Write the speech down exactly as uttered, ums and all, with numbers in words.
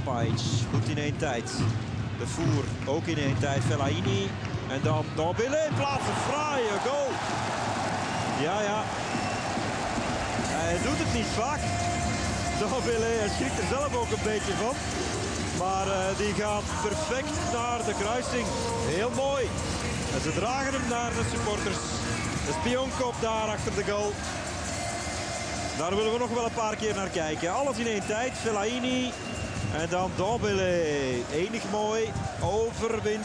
Pajic goed in één tijd. De Voer ook in één tijd. Fellaini. En dan Ndombele in plaats van fraaie goal. Ja, ja. Hij doet het niet vaak. Ndombele, hij schrikt er zelf ook een beetje van. Maar uh, die gaat perfect naar de kruising. Heel mooi. En ze dragen hem naar de supporters. De spionkop daar achter de goal. Daar willen we nog wel een paar keer naar kijken. Alles in één tijd. Fellaini. En dan Ndombele. Enig mooi. Overwint.